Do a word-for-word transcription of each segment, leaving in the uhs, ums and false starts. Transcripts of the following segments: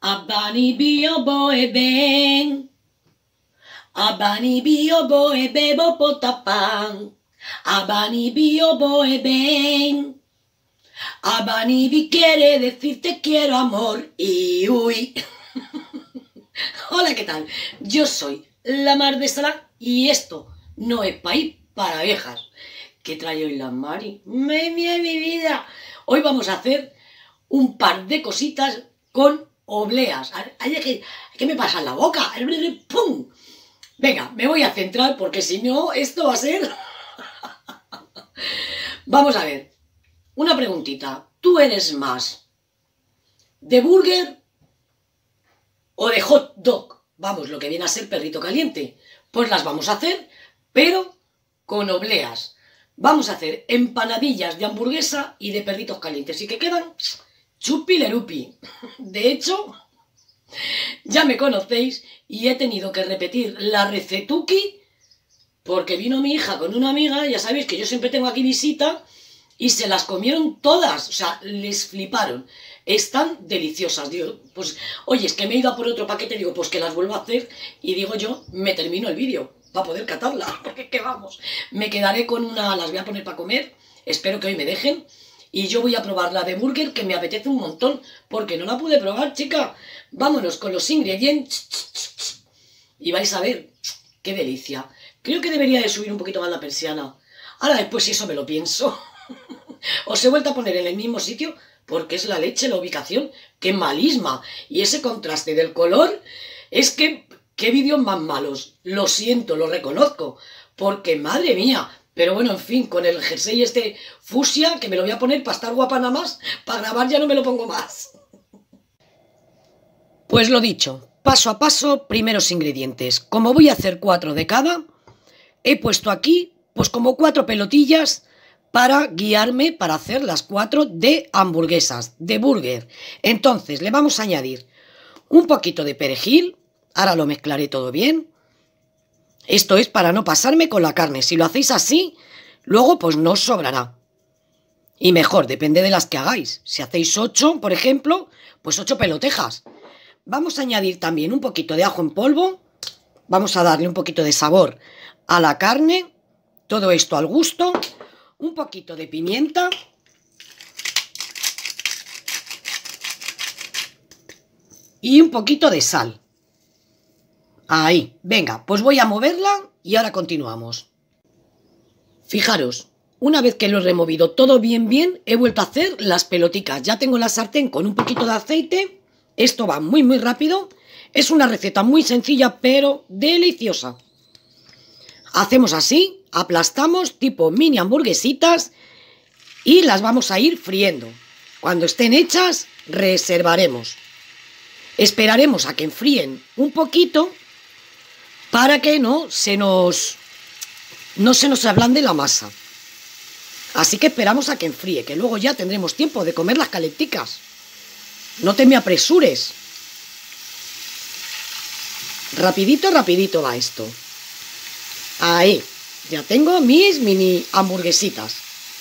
Abani bio boe ben. Abani bio boe bebo potapan. Abani bio boe ben. Abani bi quiere decir te quiero amor. Y uy. Hola, ¿qué tal? Yo soy la Mar de Salah y esto no es país para viejas. ¿Qué trae hoy la Mari? ¡Me mía mi vida! Hoy vamos a hacer un par de cositas con obleas. ¿Qué, ¿Qué me pasa en la boca? ¡Pum! Venga, me voy a centrar porque si no, esto va a ser... Vamos a ver. Una preguntita. ¿Tú eres más de burger o de hot dog? Vamos, lo que viene a ser perrito caliente. Pues las vamos a hacer, pero con obleas. Vamos a hacer empanadillas de hamburguesa y de perritos calientes. Y que quedan chupilerupi. De hecho, ya me conocéis y he tenido que repetir la recetuki porque vino mi hija con una amiga. Ya sabéis que yo siempre tengo aquí visita y se las comieron todas. O sea, les fliparon. Están deliciosas. Digo, pues, oye, es que me he ido a por otro paquete. Digo, pues que las vuelvo a hacer. Y digo yo, me termino el vídeo para poder catarla, porque qué vamos, me quedaré con una, las voy a poner para comer, espero que hoy me dejen, y yo voy a probar la de burger, que me apetece un montón, porque no la pude probar, chica. Vámonos con los ingredientes, y vais a ver, qué delicia. Creo que debería de subir un poquito más la persiana, ahora después si eso me lo pienso. Os he vuelto a poner en el mismo sitio, porque es la leche, la ubicación, qué malisma, y ese contraste del color, es que... ¡Qué vídeos más malos! Lo siento, lo reconozco, porque madre mía. Pero bueno, en fin, con el jersey este fucsia, que me lo voy a poner para estar guapa nada más, para grabar ya no me lo pongo más. Pues lo dicho, paso a paso, primeros ingredientes. Como voy a hacer cuatro de cada, he puesto aquí, pues como cuatro pelotillas para guiarme para hacer las cuatro de hamburguesas, de burger. Entonces, le vamos a añadir un poquito de perejil. Ahora lo mezclaré todo bien. Esto es para no pasarme con la carne. Si lo hacéis así, luego pues no os sobrará. Y mejor, depende de las que hagáis. Si hacéis ocho, por ejemplo, pues ocho pelotejas. Vamos a añadir también un poquito de ajo en polvo. Vamos a darle un poquito de sabor a la carne. Todo esto al gusto. Un poquito de pimienta. Y un poquito de sal. Ahí, venga, pues voy a moverla y ahora continuamos. Fijaros, una vez que lo he removido todo bien bien, he vuelto a hacer las peloticas. Ya tengo la sartén con un poquito de aceite. Esto va muy muy rápido. Es una receta muy sencilla pero deliciosa. Hacemos así, aplastamos tipo mini hamburguesitas y las vamos a ir friendo. Cuando estén hechas, reservaremos. Esperaremos a que enfríen un poquito para que no se nos no se nos ablande la masa. Así que esperamos a que enfríe, que luego ya tendremos tiempo de comer las calenticas. No te me apresures. Rapidito, rapidito va esto. Ahí, ya tengo mis mini hamburguesitas.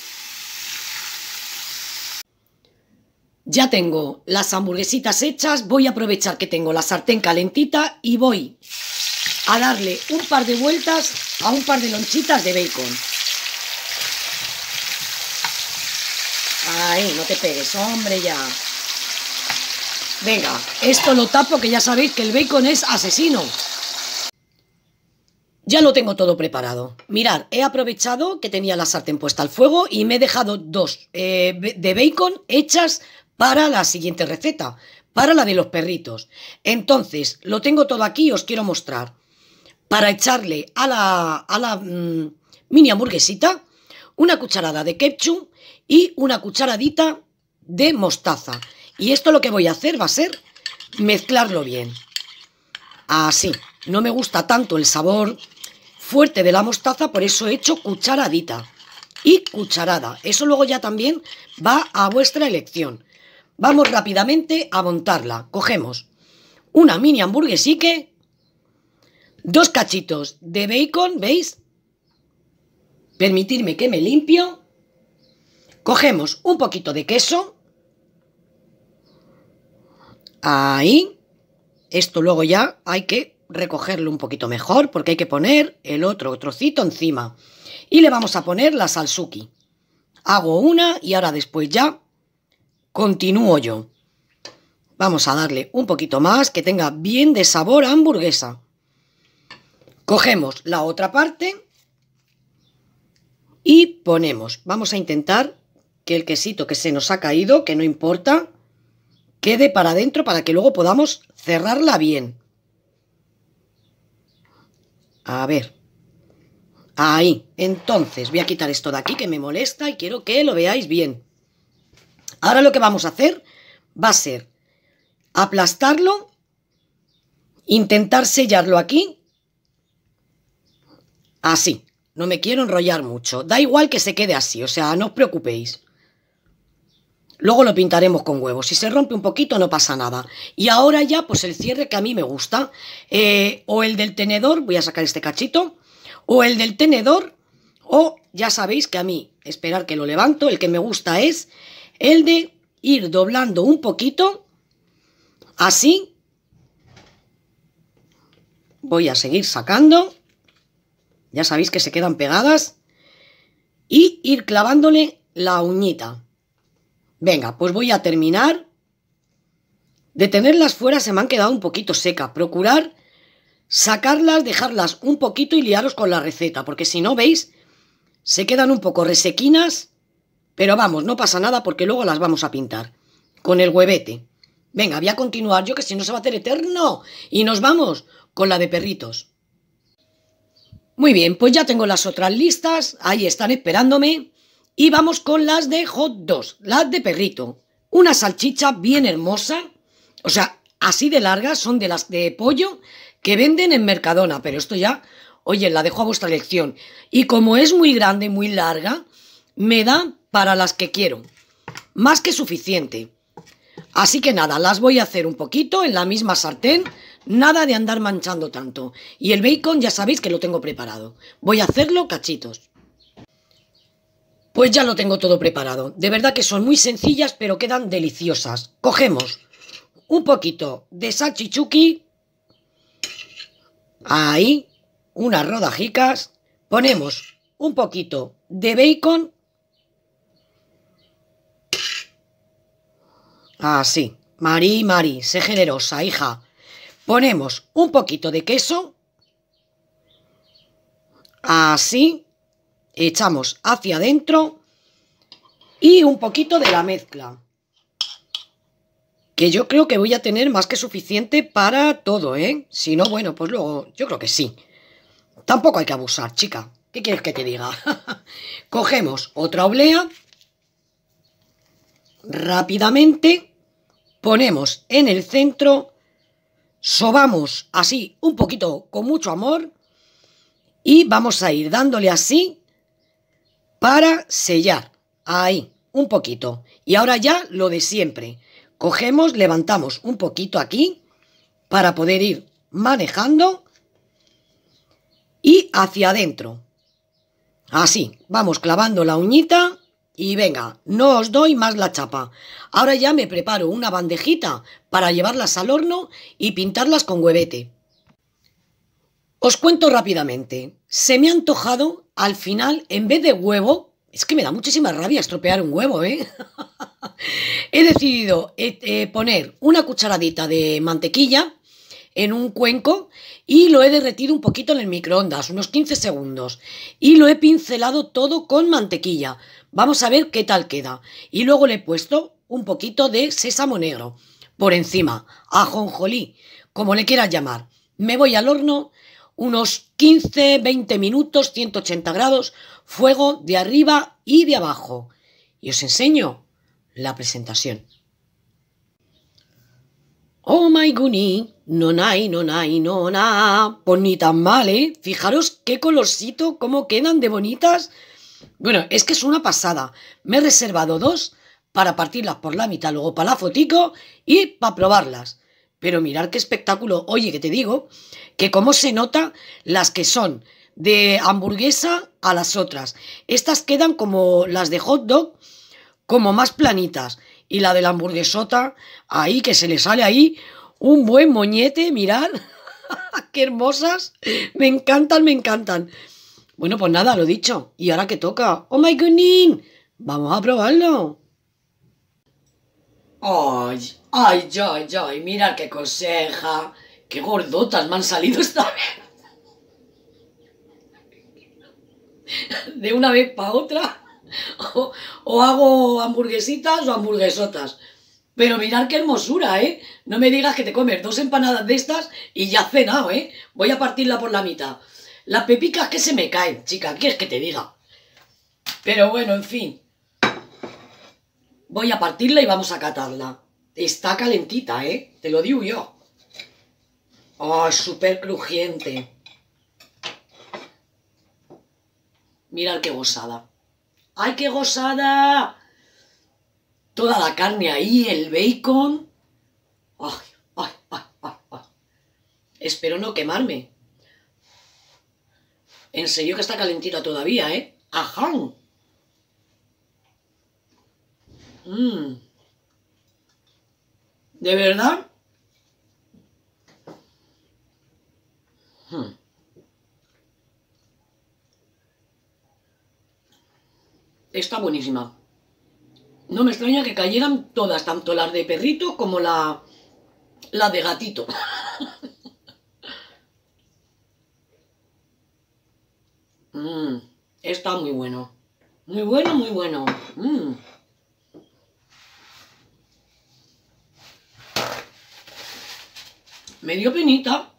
Ya tengo las hamburguesitas hechas, voy a aprovechar que tengo la sartén calentita y voy a darle un par de vueltas a un par de lonchitas de bacon. Ahí, no te pegues, hombre, ya. Venga, esto lo tapo, que ya sabéis que el bacon es asesino. Ya lo tengo todo preparado. Mirad, he aprovechado que tenía la sartén puesta al fuego y me he dejado dos eh, de bacon hechas para la siguiente receta, para la de los perritos. Entonces, lo tengo todo aquí y os quiero mostrar. Para echarle a la, a la mmm, mini hamburguesita una cucharada de ketchup y una cucharadita de mostaza. Y esto lo que voy a hacer va a ser mezclarlo bien. Así. No me gusta tanto el sabor fuerte de la mostaza, por eso he hecho cucharadita y cucharada. Eso luego ya también va a vuestra elección. Vamos rápidamente a montarla. Cogemos una mini hamburguesique, dos cachitos de bacon, ¿veis? Permitidme que me limpio. Cogemos un poquito de queso. Ahí. Esto luego ya hay que recogerlo un poquito mejor porque hay que poner el otro trocito encima. Y le vamos a poner la salsuki. Hago una y ahora después ya continúo yo. Vamos a darle un poquito más que tenga bien de sabor a hamburguesa. Cogemos la otra parte y ponemos. Vamos a intentar que el quesito que se nos ha caído, que no importa, quede para adentro para que luego podamos cerrarla bien. A ver. Ahí. Entonces voy a quitar esto de aquí que me molesta y quiero que lo veáis bien. Ahora lo que vamos a hacer va a ser aplastarlo, intentar sellarlo aquí, así. No me quiero enrollar mucho. Da igual que se quede así, o sea, no os preocupéis. Luego lo pintaremos con huevos. Si se rompe un poquito no pasa nada. Y ahora ya pues el cierre que a mí me gusta. Eh, o el del tenedor, voy a sacar este cachito. O el del tenedor. O ya sabéis que a mí, esperar que lo levanto, el que me gusta es el de ir doblando un poquito. Así. Voy a seguir sacando. Ya sabéis que se quedan pegadas. Y ir clavándole la uñita. Venga, pues voy a terminar. De tenerlas fuera se me han quedado un poquito secas. Procurar sacarlas, dejarlas un poquito y liaros con la receta. Porque si no, veis, se quedan un poco resequinas. Pero vamos, no pasa nada porque luego las vamos a pintar. Con el huevete. Venga, voy a continuar yo que si no se va a hacer eterno. Y nos vamos con la de perritos. Muy bien, pues ya tengo las otras listas. Ahí están esperándome. Y vamos con las de hot dogs, las de perrito. Una salchicha bien hermosa, o sea, así de largas, son de las de pollo que venden en Mercadona. Pero esto ya, oye, la dejo a vuestra elección. Y como es muy grande, muy larga, me da para las que quiero. Más que suficiente. Así que nada, las voy a hacer un poquito en la misma sartén. Nada de andar manchando tanto. Y el bacon ya sabéis que lo tengo preparado. Voy a hacerlo cachitos. Pues ya lo tengo todo preparado. De verdad que son muy sencillas, pero quedan deliciosas. Cogemos un poquito de salchichuki. Ahí, unas rodajicas. Ponemos un poquito de bacon. Así. Mari, Mari, sé generosa, hija. Ponemos un poquito de queso. Así. Echamos hacia adentro y un poquito de la mezcla, que yo creo que voy a tener más que suficiente para todo, ¿eh? Si no, bueno, pues luego yo creo que sí. Tampoco hay que abusar, chica. ¿Qué quieres que te diga? Cogemos otra oblea, rápidamente ponemos en el centro, sobamos así un poquito con mucho amor y vamos a ir dándole así para sellar, ahí, un poquito. Y ahora ya lo de siempre. Cogemos, levantamos un poquito aquí para poder ir manejando y hacia adentro. Así, vamos clavando la uñita y venga, no os doy más la chapa. Ahora ya me preparo una bandejita para llevarlas al horno y pintarlas con huevete. Os cuento rápidamente. Se me ha antojado, al final, en vez de huevo, es que me da muchísima rabia estropear un huevo, ¿eh? He decidido eh, eh, poner una cucharadita de mantequilla en un cuenco y lo he derretido un poquito en el microondas, unos quince segundos. Y lo he pincelado todo con mantequilla. Vamos a ver qué tal queda. Y luego le he puesto un poquito de sésamo negro por encima, ajonjolí, como le quieras llamar. Me voy al horno unos quince veinte minutos, ciento ochenta grados, fuego de arriba y de abajo. Y os enseño la presentación. Oh my goodness, no nai, no nai, no na. Pues ni tan mal, ¿eh? Fijaros qué colorcito, cómo quedan de bonitas. Bueno, es que es una pasada. Me he reservado dos para partirlas por la mitad, luego para la fotico y para probarlas. Pero mirad qué espectáculo. Oye, que te digo que cómo se nota las que son de hamburguesa a las otras. Estas quedan como las de hot dog, como más planitas. Y la de la hamburguesota, ahí que se le sale ahí un buen moñete, mirad. ¡Qué hermosas! Me encantan, me encantan. Bueno, pues nada, lo dicho. ¿Y ahora qué toca? ¡Oh my goodness! Vamos a probarlo. ¡Ay, ay, ay, ay! Mirad qué coseja. ¡Qué gordotas me han salido esta vez! De una vez para otra. O, o hago hamburguesitas o hamburguesotas. Pero mirad qué hermosura, ¿eh? No me digas que te comes dos empanadas de estas y ya has cenado, ¿eh? Voy a partirla por la mitad. Las pepicas que se me caen, chica, ¿qué quieres que te diga? Pero bueno, en fin. Voy a partirla y vamos a catarla. Está calentita, ¿eh? Te lo digo yo. Oh, es súper crujiente. Mirad qué gozada. ¡Ay, qué gozada! Toda la carne ahí, el bacon. ¡Ay, ay, ay, ay, ay! Espero no quemarme. En serio que está calentita todavía, ¿eh? ¡Ajá! Mmm. ¿De verdad? Hmm. Está buenísima. No me extraña que cayeran todas, tanto las de perrito como la, la de gatito. mm, está muy bueno. Muy bueno, muy bueno. Mm. Me dio penita.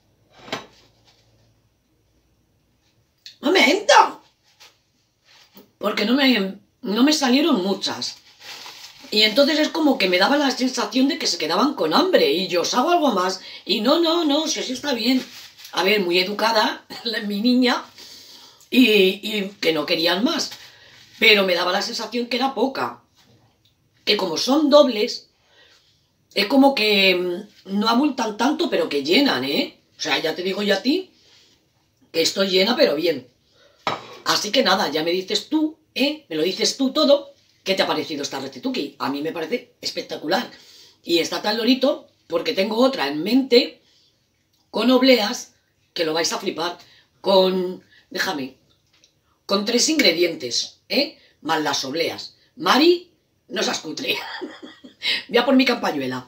¡Momento! Porque no me, no me salieron muchas. Y entonces es como que me daba la sensación de que se quedaban con hambre. Y yo os hago algo más. Y no, no, no, si así está bien. A ver, muy educada, mi niña. Y, y que no querían más. Pero me daba la sensación que era poca. Que como son dobles, es como que no abultan tanto, pero que llenan, ¿eh? O sea, ya te digo yo a ti que estoy llena, pero bien. Así que nada, ya me dices tú, ¿eh? Me lo dices tú todo. ¿Qué te ha parecido esta recetuki? A mí me parece espectacular. Y está tan lorito porque tengo otra en mente con obleas que lo vais a flipar. Con, déjame, con tres ingredientes, ¿eh? Más las obleas. Mari, no seas cutre. Voy a por mi campañuela.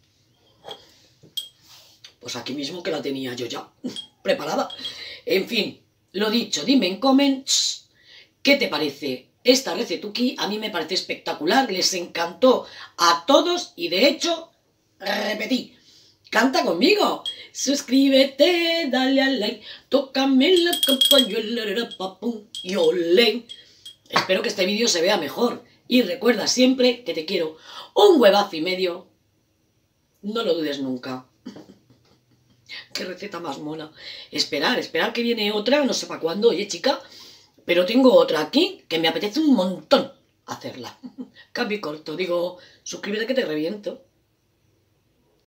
Pues aquí mismo que la tenía yo ya preparada. En fin, lo dicho, dime en comments qué te parece esta recetuki. A mí me parece espectacular, les encantó a todos y de hecho, repetí, canta conmigo. Suscríbete, dale al like, tócame la campañuela, papum, y olé. Espero que este vídeo se vea mejor. Y recuerda siempre que te quiero un huevazo y medio. No lo dudes nunca. Qué receta más mona. Esperar, esperar que viene otra, no sé para cuándo, oye chica. Pero tengo otra aquí que me apetece un montón hacerla. Cambio corto, digo, suscríbete que te reviento.